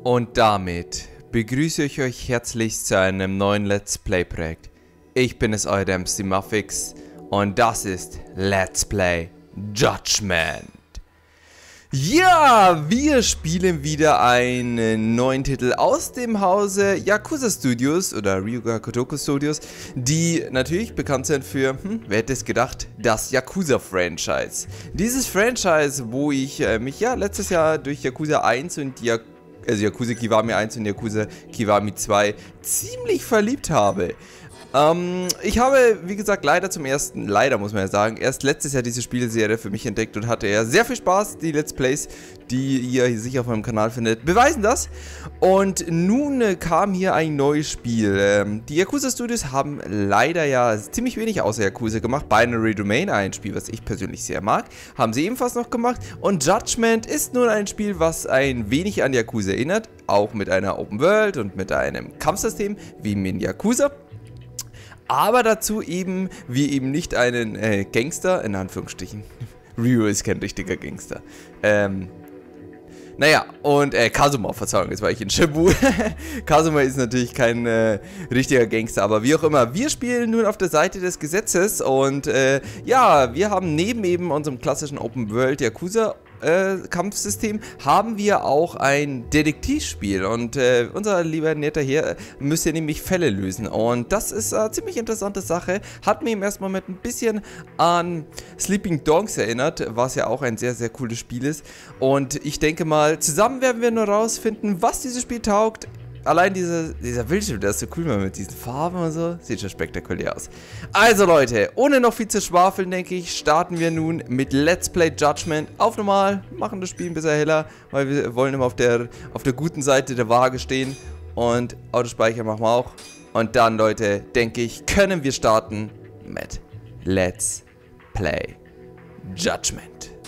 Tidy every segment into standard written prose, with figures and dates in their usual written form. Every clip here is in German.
Und damit begrüße ich euch herzlichst zu einem neuen Let's Play Projekt. Ich bin es, euer MC Muffix, und das ist Let's Play Judgment. Ja, wir spielen wieder einen neuen Titel aus dem Hause Yakuza Studios oder Ryuga Gotoku Studios, die natürlich bekannt sind für, wer hätte es gedacht, das Yakuza-Franchise. Dieses Franchise, wo ich mich letztes Jahr durch Yakuza 1 und Yakuza Kiwami 1 und Yakuza Kiwami 2 ziemlich verliebt habe. Ich habe, wie gesagt, leider muss man ja sagen, erst letztes Jahr diese Spieleserie für mich entdeckt und hatte ja sehr viel Spaß. Die Let's Plays, die ihr sicher auf meinem Kanal findet, beweisen das. Und nun kam hier ein neues Spiel. Die Yakuza Studios haben leider ja ziemlich wenig außer Yakuza gemacht. Binary Domain, ein Spiel, was ich persönlich sehr mag, haben sie ebenfalls noch gemacht. Und Judgment ist nun ein Spiel, was ein wenig an Yakuza erinnert. Auch mit einer Open World und mit einem Kampfsystem, wie in Yakuza. Aber dazu eben, wir eben nicht einen Gangster, in Anführungsstrichen. Ryu ist kein richtiger Gangster. Naja, und Kazuma, Verzeihung, jetzt war ich in Shibu. Kazuma ist natürlich kein richtiger Gangster, aber wie auch immer. Wir spielen nun auf der Seite des Gesetzes und ja, wir haben neben eben unserem klassischen Open World Yakuza Kampfsystem haben wir auch ein Detektivspiel und unser lieber netter Herr müsste nämlich Fälle lösen und das ist eine ziemlich interessante Sache, hat mir im ersten Moment ein bisschen an Sleeping Dogs erinnert, was ja auch ein sehr, sehr cooles Spiel ist und ich denke mal, zusammen werden wir nur rausfinden, was dieses Spiel taugt. Allein dieser Bildschirm, der ist so cool mit diesen Farben und so, sieht schon spektakulär aus. Also Leute, ohne noch viel zu schwafeln, denke ich, starten wir nun mit Let's Play Judgment auf normal, machen das Spiel ein bisschen heller, weil wir wollen immer auf der guten Seite der Waage stehen und Autospeicher machen wir auch. Und dann, Leute, denke ich, können wir starten mit Let's Play Judgment.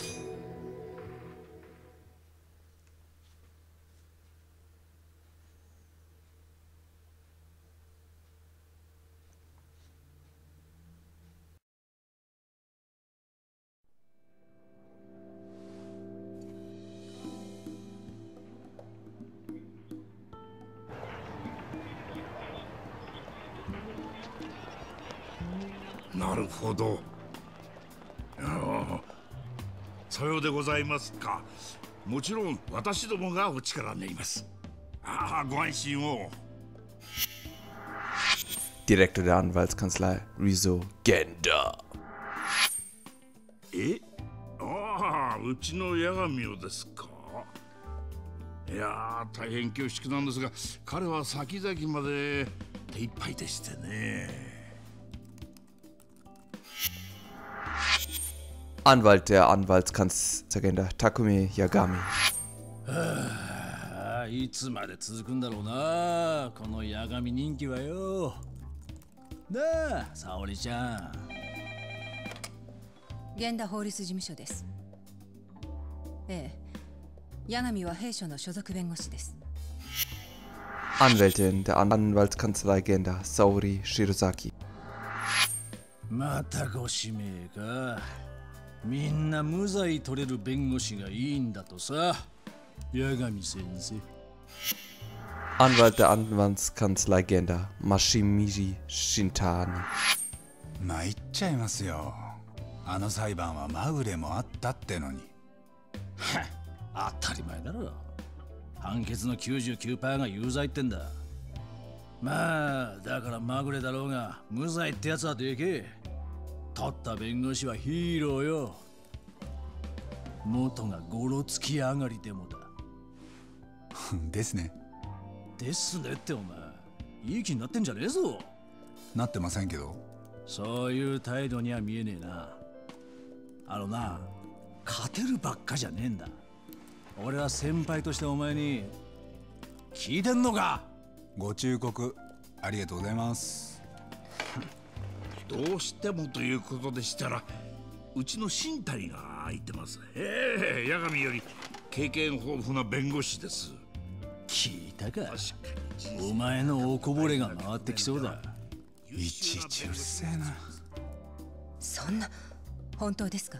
なるほど。さようでございますか。もちろん私どもがお力になります。ご安心を。 Direktor der Anwaltskanzlei, Rizo Genda. うちの八神をですか。いや大変恐縮なんですが、彼は先々まで手一杯でしてね。 Anwalt der Anwaltskanzler Takumi Yagami. いつまで続くんだろうな、この八神人気はよ。なあ、沙織ちゃん。 源田法律事務所です。ええ、八神は弊社の所属弁護士です。 Anwältin der Anwaltskanzlei Genda, Saori Shirozaki. またご指名か。みんな無罪取れる弁護士がいいんだとさ、八神先生。 Anwalt der Anwaltskanzlei Genda, Mashimichi Shintani. 参っちゃいますよ。あの裁判はまぐれもあったってのに。 当たり前だろ。判決の 99% が有罪ってんだ。まあだからまぐれだろうが無罪ってやつはでけえ。取った弁護士はヒーローよ。元がゴロつき上がりでもだ。 ですね。 ですねってお前、いい気になってんじゃねえぞ。 なってませんけど。 そういう態度には見えねえな。勝てるばっかじゃねえんだ。俺は先輩としてお前に聞いてんのか。 ご忠告ありがとうございます。 どうしてもということでしたら、うちの新谷が空いてます。八神より経験豊富な弁護士です。 聞いたか。お前のおこぼれが回ってきそうだ。 いちいちうるせえな。 そんな本当ですか。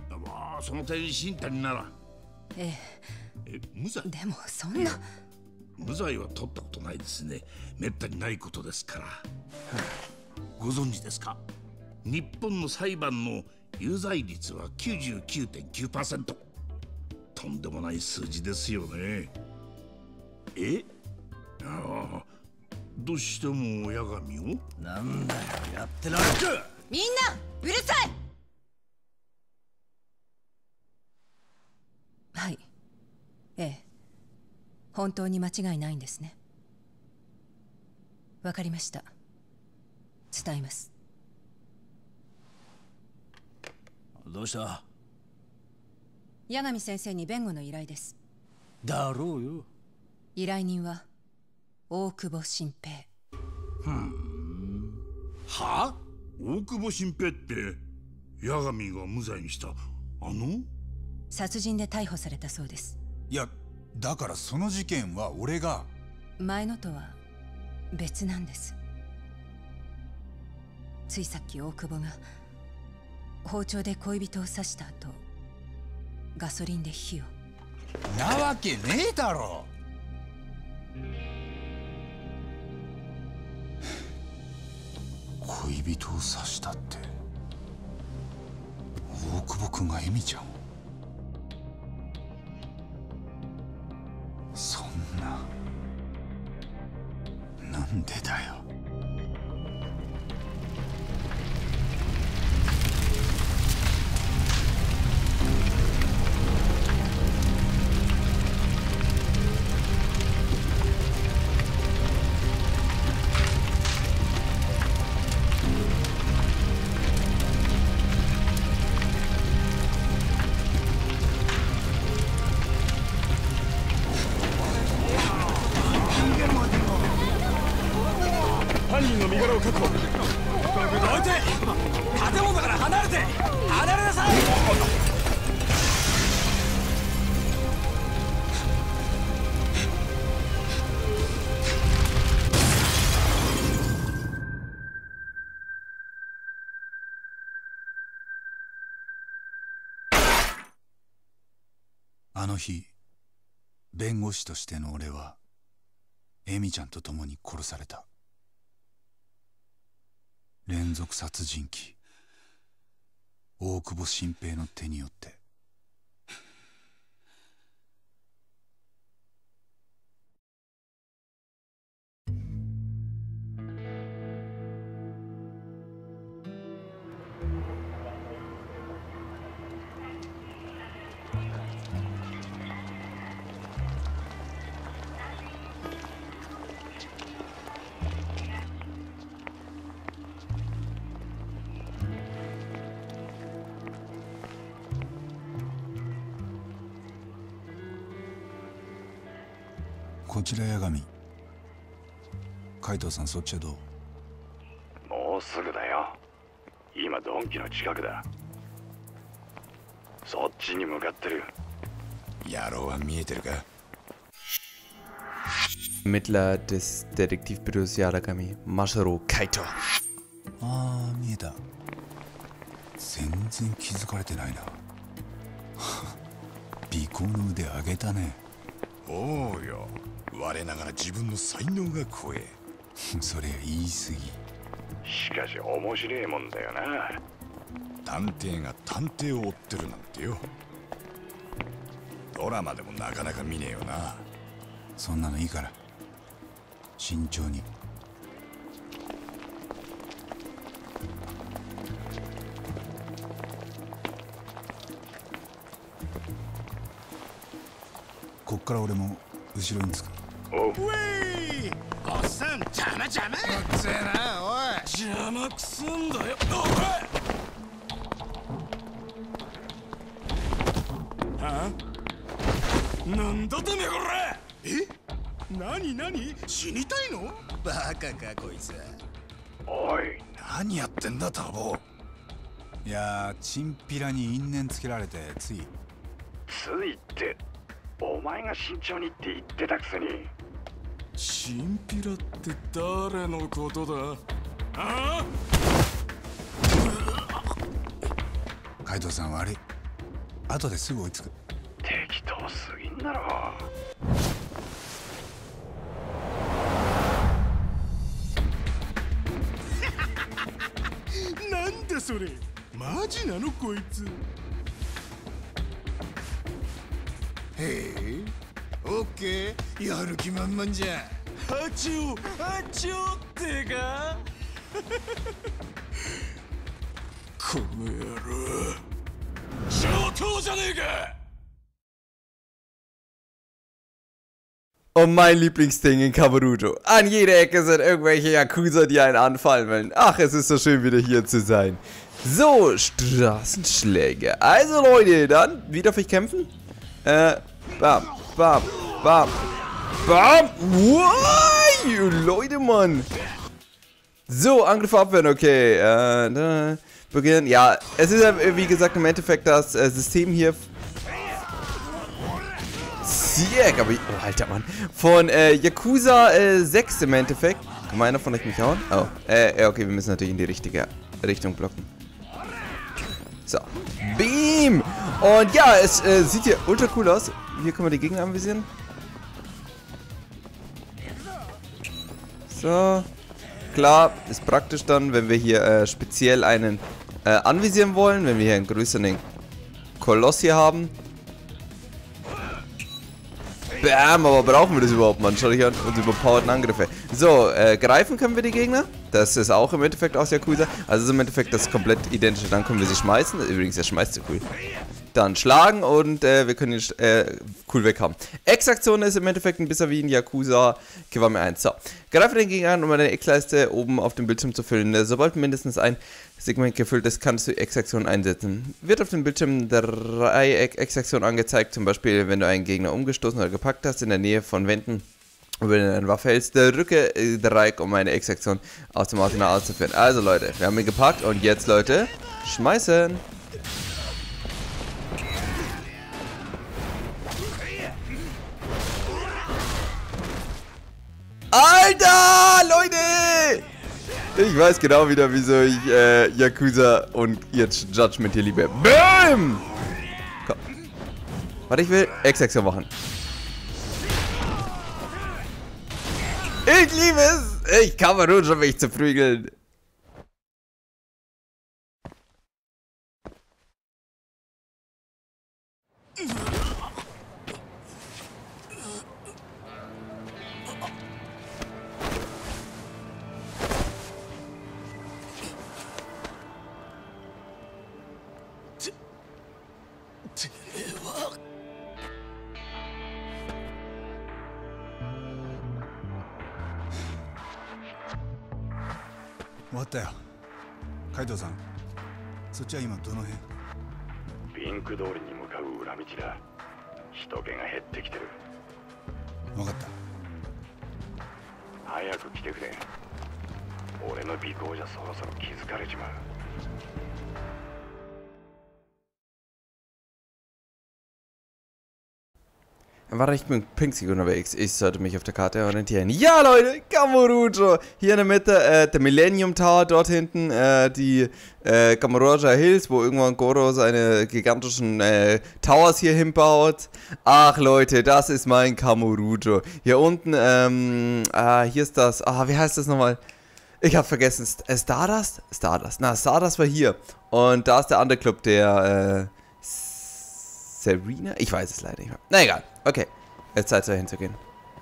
その点新谷なら。 え無罪。 でもそんな。 無罪は取ったことないですね。めったにないことですから。ご存知ですか？日本の裁判の有罪率は 99.9%。とんでもない数字ですよね。ああ、どうしても八神を？ なんだよ、やってられるか。 みんなうるさい。はい、ええ、本当に間違いないんですね。わかりました。伝えます。 どうした？ 八神先生に弁護の依頼です。 だろうよ。 依頼人は大久保新平。 は？大久保新平って八神が無罪にした殺人で逮捕されたそうです。 いや、だからその事件は俺が。 前のとは別なんです。ついさっき大久保が包丁で恋人を刺した後、ガソリンで火を。 なわけねえだろ。恋人を刺したって、大久保君がエミちゃんを。そんな、なんでだよ。 犯人の身柄を確保。どいて！建物から離れて！離れなさい！ あの日、弁護士としての俺はエミちゃんと共に殺された。連続殺人鬼大久保新平の手によって。こちら八神。海藤さん、そっちはどう？ もうすぐだよ。今ドンキの近くだ。そっちに向かってる。 野郎は見えてるか？ Ermittler des Detektivbüros Yagami, Masaru Kaito. ああ、見えた。全然気づかれてないな。尾行の腕上げたね。 おうよ、我ながら自分の才能が怖え。 それ言い過ぎ。 しかし面白いもんだよな。 探偵が探偵を追ってるなんてよ。ドラマでもなかなか見ねえよな。 そんなのいいから慎重に。こっから俺も後ろにつく。 おう。 ウェイ！おっさん、邪魔邪魔！うっせえな、おい！邪魔くすんだよ。はあ？なんだてめえこれ！え？何？死にたいの？バカかこいつ。 おい、 何やってんだターボ。 いやー、チンピラに因縁つけられてつい。 ついってお前が慎重にって言ってたくせに。 チンピラって誰のことだ？ああ？ 海藤さん悪い。後ですぐ追いつく。 適当すぎんだろ。 それマジなのこいつへえオッケーやる気満々じゃハチューってかこの野郎上等じゃねえか Und mein Lieblingsding in Kamurocho. An jeder Ecke sind irgendwelche Yakuza, die einen anfallen wollen. Ach, es ist so schön, wieder hier zu sein. So, Straßenschläge. Also, Leute, dann, wie darf ich kämpfen? Bam, bam, bam, bam. Wow, Leute, Mann. So, Angriff abwehren, okay. Beginnen. Ja, es ist ja, wie gesagt, im Endeffekt das System hier. Aber oh, alter Mann. Von Yakuza 6 im Endeffekt. Kann mal einer von euch mich hauen? Oh. Okay, wir müssen natürlich in die richtige Richtung blocken. So. Beam! Und ja, es sieht hier ultra cool aus. Hier können wir die Gegner anvisieren. So. Klar, ist praktisch dann, wenn wir hier speziell einen anvisieren wollen. Wenn wir hier einen größeren Koloss hier haben. Bam, aber brauchen wir das überhaupt, Mann? Schau dich an, unsere überpowerten Angriffe. So, greifen können wir die Gegner. Das ist auch im Endeffekt aus Yakuza. Also ist im Endeffekt das komplett identische. Dann können wir sie schmeißen. Übrigens, er schmeißt so cool. Dann schlagen und wir können ihn cool weghaben. X-Aktion ist im Endeffekt ein bisschen wie in Yakuza Kiwami 1. So, greife den Gegner an, um eine X-Leiste oben auf dem Bildschirm zu füllen. Sobald mindestens ein Segment gefüllt ist, kannst du X-Aktion einsetzen. Wird auf dem Bildschirm Dreieck X-Aktion angezeigt, zum Beispiel wenn du einen Gegner umgestoßen oder gepackt hast in der Nähe von Wänden. Und wenn du eine Waffe hältst, drücke Dreieck, um eine X-Aktion aus dem Arsenal auszuführen. Also Leute, wir haben ihn gepackt und jetzt Leute, schmeißen! Alter, Leute! Ich weiß genau wieder, wieso ich Yakuza und jetzt Judgment hier liebe. BAM! Komm. Warte, ich will X-Aktion machen. Ich liebe es! Ich kann mal nur schon mich zu prügeln. 終わったよ。カイトさん、そっちは今どの辺？ ピンク通りに向かう裏道だ。人気が減ってきてる。 分かった。 早く来てくれ。俺の尾行じゃそろそろ気づかれちまう。 Er war recht pünktlich unterwegs. Ich sollte mich auf der Karte orientieren. Ja, Leute, Kamurocho. Hier in der Mitte der Millennium Tower, dort hinten die Kamurocho Hills, wo irgendwann Goro seine gigantischen Towers hier hinbaut. Ach, Leute, das ist mein Kamurocho. Hier unten, hier ist das, wie heißt das nochmal? Ich habe vergessen, Stardust? Stardust. Na, Stardust war hier. Und da ist der andere Club, der Serena? Ich weiß es leider nicht mehr. Na egal. Okay. Jetzt Zeit, da hinzugehen.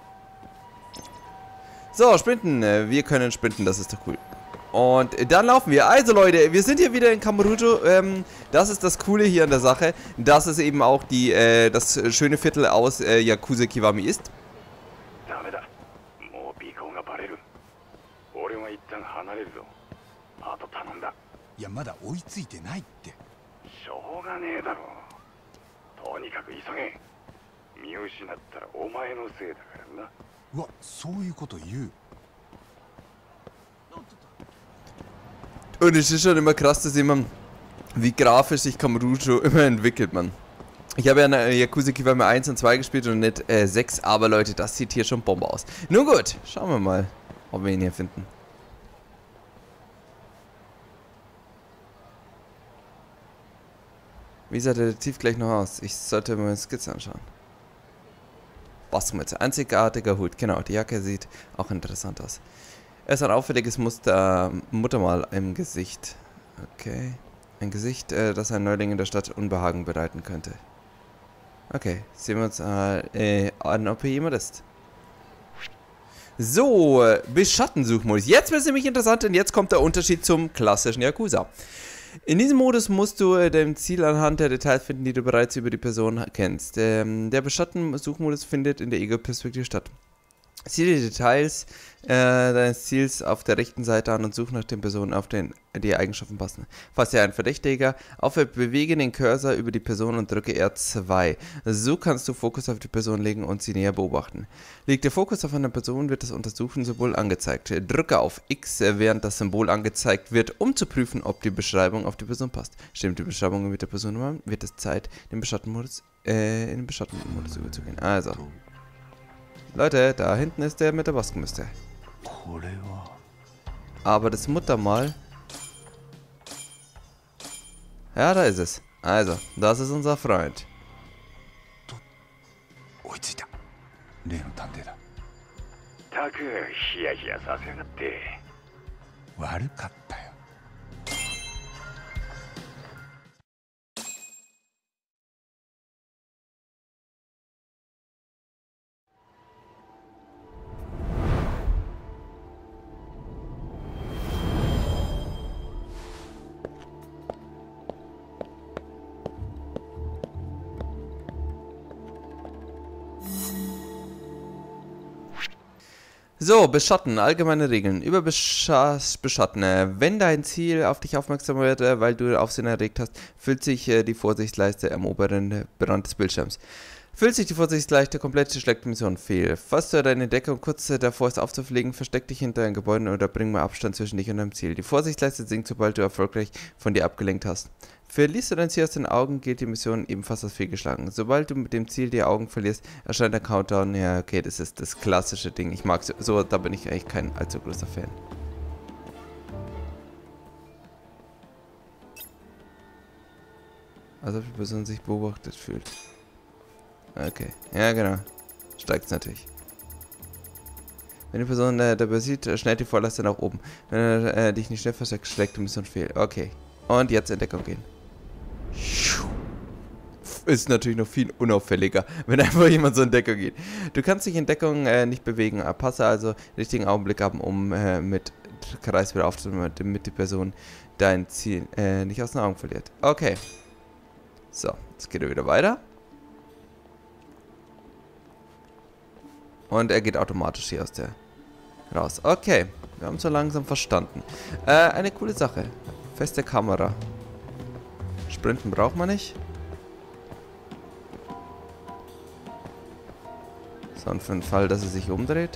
So, sprinten. Wir können sprinten, das ist doch cool. Und dann laufen wir. Also Leute, wir sind hier wieder in Kamurocho. Das ist das Coole hier an der Sache, dass es eben auch das schöne Viertel aus Yakuza Kiwami ist. Ja, まだ追いついてないって。 しょうがねえだろ。とにかく急げ。見失ったらお前のせいだからな。 うわ、そういうこと言う。 Und es ist schon immer krass, dass jemand, wie grafisch sich Kamurocho immer entwickelt, man. Ich habe ja Yakuza Kiwami 1 und 2 gespielt und nicht 6, aber Leute, das sieht hier schon Bombe aus. Nun gut, schauen wir mal, ob wir ihn hier finden. Wie sah der Detektiv gleich noch aus? Ich sollte mir eine Skizze anschauen. Bastelmütze, einzigartiger Hut. Genau, die Jacke sieht auch interessant aus. Er ist ein auffälliges Muttermal im Gesicht. Okay. Ein Gesicht, das ein Neuling in der Stadt Unbehagen bereiten könnte. Okay, sehen wir uns an, ob hier jemand ist. So, Beschattensuchmodus. Jetzt wird es nämlich interessant, denn jetzt kommt der Unterschied zum klassischen Yakuza. In diesem Modus musst du dein Ziel anhand der Details finden, die du bereits über die Person kennst. Der Beschattensuchmodus findet in der Ego-Perspektive statt. Sieh die Details deines Ziels auf der rechten Seite an und such nach den Personen, auf denen die Eigenschaften passen. Falls dir ein Verdächtiger auffällt, bewege den Cursor über die Person und drücke R2. So kannst du Fokus auf die Person legen und sie näher beobachten. Liegt der Fokus auf einer Person, wird das Untersuchen-Symbol angezeigt. Drücke auf X, während das Symbol angezeigt wird, um zu prüfen, ob die Beschreibung auf die Person passt. Stimmt die Beschreibung mit der Person überein, wird es Zeit, in den Beschattenmodus überzugehen. Also. Leute, da hinten ist der mit der Maskenmüste. Aber das Muttermal. Ja, da ist es. Also, das ist unser Freund. 追いついた。例の探偵だ。 たくヒヤヒヤさせやがって。 悪かったよ。 So, Beschatten, allgemeine Regeln. Über Beschatten. Wenn dein Ziel auf dich aufmerksam wird, weil du Aufsehen erregt hast, füllt sich die Vorsichtsleiste am oberen Rand des Bildschirms. Füllt sich die Vorsichtsleiste komplett, schlägt die Mission fehl. Falls du deine Deckung kurz davor ist aufzufliegen, versteck dich hinter ein Gebäude oder bring mal Abstand zwischen dich und deinem Ziel. Die Vorsichtsleiste sinkt, sobald du erfolgreich von dir abgelenkt hast. Verlierst du dein Ziel aus den Augen, geht die Mission ebenfalls als fehlgeschlagen. Sobald du mit dem Ziel die Augen verlierst, erscheint der Countdown. Ja, okay, das ist das klassische Ding. Ich mag so, da bin ich eigentlich kein allzu großer Fan. Also ob die Person sich beobachtet fühlt. Okay, ja genau. Steigt's natürlich. Wenn die Person dabei sieht, schnellt die Vorleiste nach oben. Wenn er dich nicht schnell versteckt, schlägt die Mission fehl. Okay. Und jetzt in Deckung gehen. Ist natürlich noch viel unauffälliger, wenn einfach jemand so in Deckung geht. Du kannst dich in Deckung nicht bewegen. Passe also den richtigen Augenblick haben, um mit Kreis wieder aufzunehmen, damit die Person dein Ziel nicht aus den Augen verliert. Okay. So, jetzt geht er wieder weiter. Und er geht automatisch hier aus der raus. Okay, wir haben so langsam verstanden. Eine coole Sache. Feste Kamera. Sprinten braucht man nicht. So, und für den Fall, dass er sich umdreht.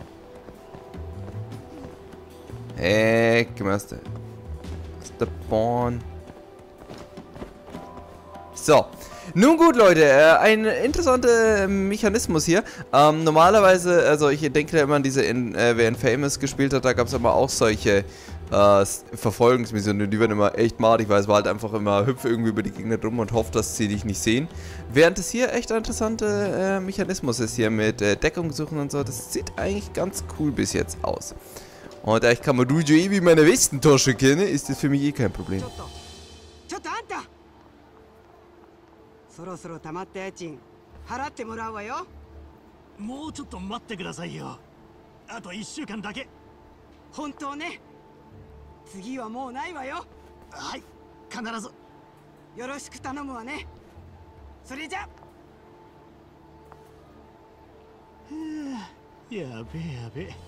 Hey, gib mir das. So. Nun gut, Leute, ein interessanter Mechanismus hier. Normalerweise, also ich denke ja immer an diese, wer in Famous gespielt hat, da gab es immer auch solche Verfolgungsmissionen, die werden immer echt madig, weil es war halt einfach immer, hüpfe irgendwie über die Gegner drum und hofft, dass sie dich nicht sehen. Während es hier echt ein interessanter Mechanismus ist hier mit Deckung suchen und so, das sieht eigentlich ganz cool bis jetzt aus. Und da ich Kamarujo wie meine Westentasche kenne, ist das für mich eh kein Problem. そろそろ溜まった家賃払ってもらうわよ。 もうちょっと待ってくださいよ。あと1週間だけ。 本当ね。次はもうないわよ。 はい、必ず。 よろしく頼むわね。それじゃ。 やべえやべえ。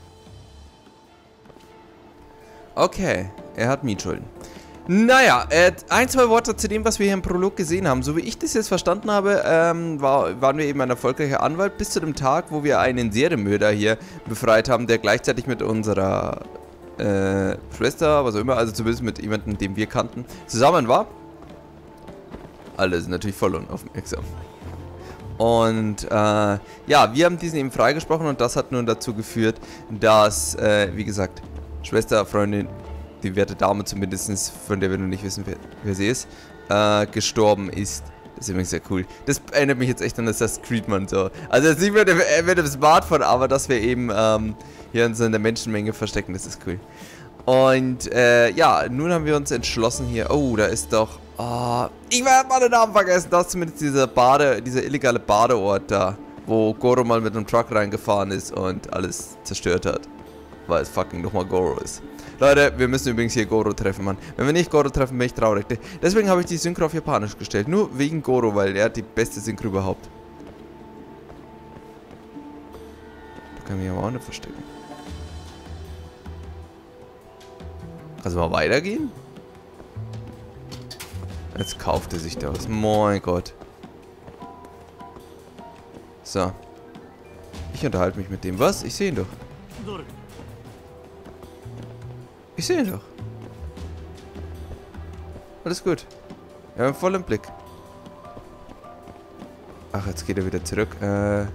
Okay, er hat Mietschulden. Naja, ein, zwei Worte zu dem, was wir hier im Prolog gesehen haben. So wie ich das jetzt verstanden habe, waren wir eben ein erfolgreicher Anwalt bis zu dem Tag, wo wir einen Serienmörder hier befreit haben, der gleichzeitig mit unserer Schwester, was auch immer, also zumindest mit jemandem, den wir kannten, zusammen war. Alle sind natürlich voll unaufmerksam. Und ja, wir haben diesen eben freigesprochen und das hat nun dazu geführt, dass, wie gesagt, Schwester, Freundin, die werte Dame zumindest, von der wir noch nicht wissen, wer sie ist, gestorben ist. Das ist übrigens sehr cool. Das erinnert mich jetzt echt an das Creedman so. Also jetzt nicht mit dem Smartphone, aber dass wir eben hier uns in der Menschenmenge verstecken, das ist cool. Und ja, nun haben wir uns entschlossen hier. Oh, da ist doch... Oh, ich werde mal den Namen vergessen. Das ist zumindest dieser illegale Badeort da, wo Goro mal mit einem Truck reingefahren ist und alles zerstört hat. Weil es fucking nochmal Goro ist. Leute, wir müssen übrigens hier Goro treffen, Mann. Wenn wir nicht Goro treffen, bin ich traurig. Deswegen habe ich die Synchro auf Japanisch gestellt. Nur wegen Goro, weil er hat die beste Synchro überhaupt. Da kann ich mich aber auch nicht verstecken. Kannst du mal weitergehen? Jetzt kauft er sich da was. Mein Gott. So. Ich unterhalte mich mit dem. Was? Ich sehe ihn doch. Ich sehe ihn doch. Alles gut. Wir haben voll im Blick. Ach, jetzt geht er wieder zurück. Das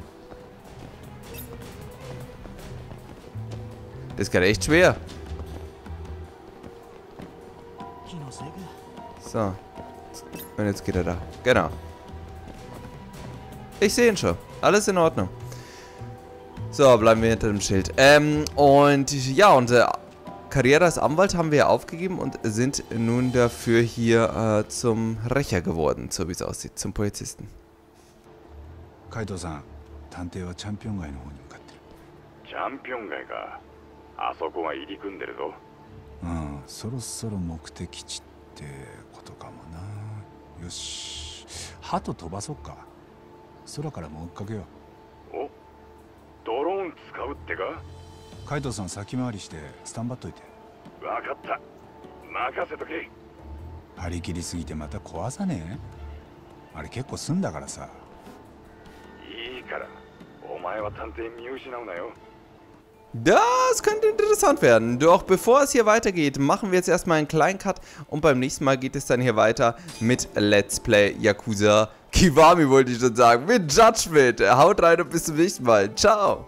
ist gerade echt schwer. So. Und jetzt geht er da. Genau. Ich sehe ihn schon. Alles in Ordnung. So, bleiben wir hinter dem Schild. Und ja, unsere Karriere als Anwalt haben wir aufgegeben und sind nun dafür hier zum Rächer geworden, so wie es aussieht, zum Polizisten. Kaito-san, Tantei wa Championgaiの方に向かってる。 チャンピオン街か。あそこが入り組んでるぞ。 うん、そろそろ目的地ってことかもな。よし、鳩飛ばそっか。空からも追っかけよう。 お、ドローン使うってか？ カイトさん先回りしてスタンバっといて。 わかった。任せとけ。 張り切りすぎてまた壊さねえ？あれ結構済んだからさ。 いいから。お前は探偵見失うなよ。 Das könnte interessant werden. Doch bevor es hier weitergeht, machen wir jetzt erstmal einen kleinen Cut und beim nächsten Mal geht es dann hier weiter mit Let's Play Yakuza Kiwami, wollte ich schon sagen, mit Judgment. Haut rein und bis zum nächsten Mal. Ciao.